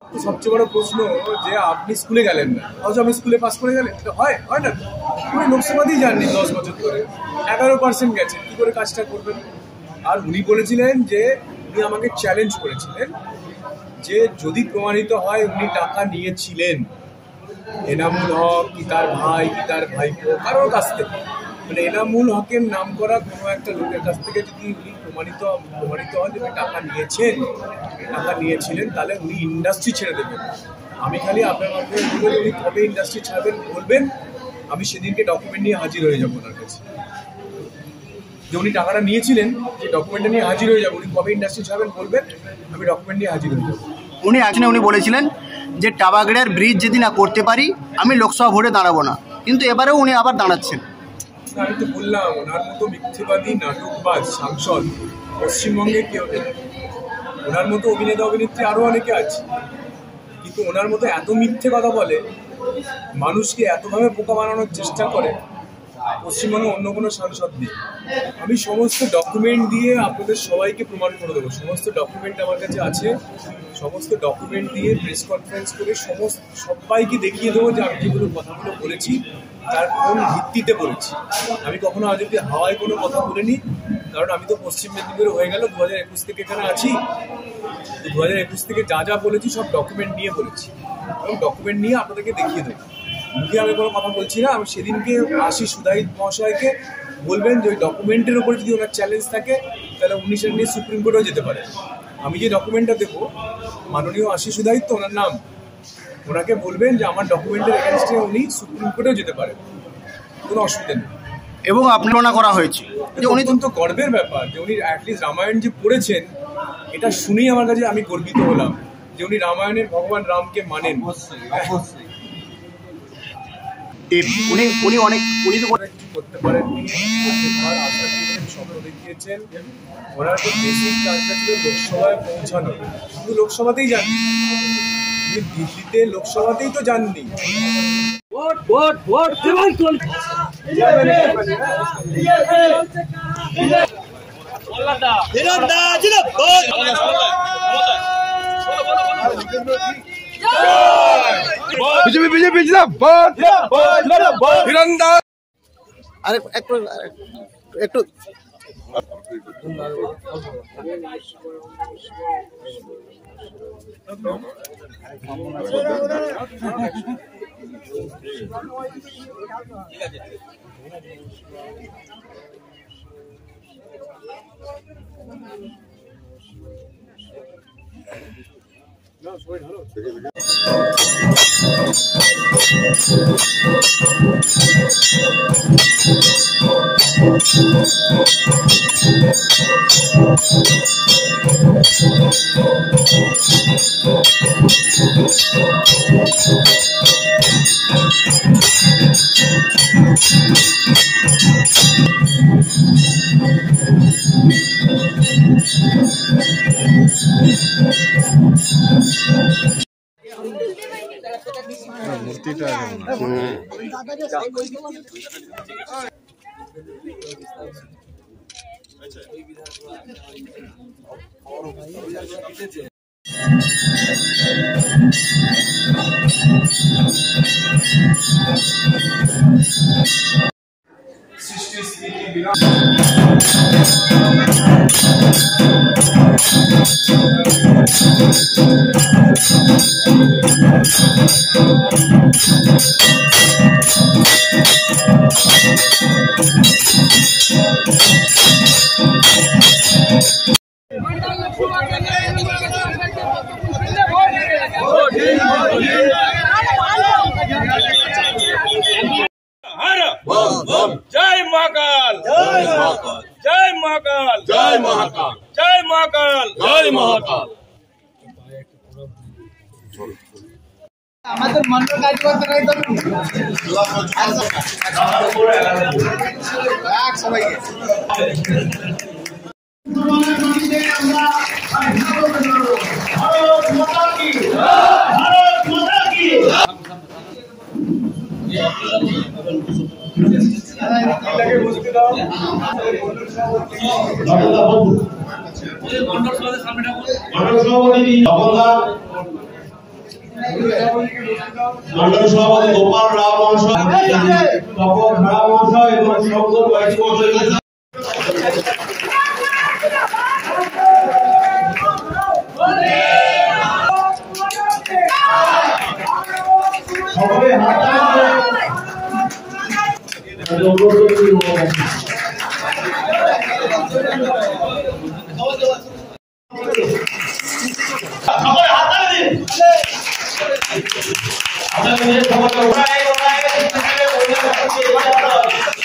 তো সবচেয়ে বড় প্রশ্ন যে আপনি স্কুলে গেলেন না, অথচ আমি স্কুলে পাস করে গেলেন, হয় না? উনি লোকসভাতেই যাননি 10 বছর ধরে, 11% গেছেন, কি করে কাজটা করবেন? আর উনি বলেছিলেন যে উনি আমাকে চ্যালেঞ্জ করেছিলেন যে যদি প্রমাণিত হয় উনি টাকা নিয়েছিলেন এনামুল হক কি তার ভাই কি তার ভাইপো কারোর কাছ থেকে, মানে এনামুল হকের নাম করা কোনো একটা লোকের কাছ থেকে যদি উনি প্রমাণিত হয় যে টাকা নিয়েছিলেন, তাহলে উনি ইন্ডাস্ট্রি ছেড়ে দেবেন। আমি খালি আপনার মাধ্যমে বলবেন উনি কবে ইন্ডাস্ট্রি ছাড়বেন বলবেন, আমি সেদিনকে ডকুমেন্ট নিয়ে হাজির হয়ে যাবো ওনার কাছে। যে উনি টাকাটা নিয়েছিলেন যে ডকুমেন্টটা নিয়ে হাজির হয়ে যাবো, উনি কবে ইন্ডাস্ট্রি ছাড়বেন বলবেন, আমি ডকুমেন্ট নিয়ে হাজির হয়ে যাবো। উনি বলেছিলেন যে টাবাগড়ের ব্রিজ যদি না করতে পারি আমি লোকসভা ভোটে দাঁড়াবো না, কিন্তু এবারেও উনি আবার দাঁড়াচ্ছেন। আমি তো বললাম ওনার মতো মিথ্যেবাদী নাটকবাজ সাংসদ পশ্চিমবঙ্গে কেউ নেই। ওনার মতো অভিনেতা অভিনেত্রী আরও অনেকে আছে, কিন্তু ওনার মতো এত মিথ্যে কথা বলে, মানুষকে এতভাবে বোকা বানানোর চেষ্টা করে, পশ্চিমবঙ্গে অন্য কোনো সাংসদ নেই। আমি সমস্ত ডকুমেন্ট দিয়ে আপনাদের সবাইকে প্রমাণ করে দেবো, সমস্ত ডকুমেন্ট আমার কাছে আছে, সমস্ত ডকুমেন্ট দিয়ে প্রেস কনফারেন্স করে সবাইকে দেখিয়ে দেবো যে আমি যেগুলো কথাগুলো বলেছি তার কোন ভিত্তিতে বলেছি। আমি কখনো আজ অব্দি হাওয়ায় কোনো কথা বলিনি, কারণ আমি তো পশ্চিম মেদিনীপুরে হয়ে গেল 2021 থেকে এখানে আছি। 2021 থেকে যা বলেছি সব ডকুমেন্ট নিয়ে বলেছি, এবং ডকুমেন্ট নিয়ে আপনাদেরকে দেখিয়ে দেবো। মুখে আমি কোনো কথা বলছি না। আমি সেদিনকে আশিস সুধাইত মহাশয়কে বলবেন যে ওই ডকুমেন্টের উপরে যদি ওনার চ্যালেঞ্জ থাকে তাহলে উনি সেটা নিয়ে সুপ্রিম কোর্টেও যেতে পারে। আমি যে ডকুমেন্টটা দেবো, মাননীয় আশিস সুধাইত তো ওনার নাম, ওনাকে বলবেন যে আমার ডকুমেন্টের এগেনস্টে উনি সুপ্রিম কোর্টেও যেতে পারেন, কোনো অসুবিধা নেই। এবং আপনার করা হয়েছে যে উনি অত্যন্ত গর্বের ব্যাপার যে উনি অ্যাটলিস্ট রামায়ণ যে পড়েছেন, এটা শুনেই আমার কাছে আমি গর্বিত হলাম যে উনি রামায়ণের ভগবান রামকে মানেন। উনি তো করতে পারেননি, স্বপ্ন দেখিয়েছেন। ওনার তো বেসিক কাজটা ছিল লোকসভায় পৌঁছানো, শুধু লোকসভাতেই যাননি, দিল্লিতে লোকসভাতেই তো যাননি। বিজেপি আরে একটু মূর্তিটা जय महाकाल, जय महाकाल, जय महाकाल, जय महाकाल, जय महाकाल, जय महाकाल। আমাদের মন্ডল কাজ করতে নাই তো এক সবাইকে মন্ডল সভাপতি মন্ডল সভাপতি গোপাল রাও মহাশয়, তপন রাও মহাশয় এবং শব্দ বয়স মহাশয় সবাই হাত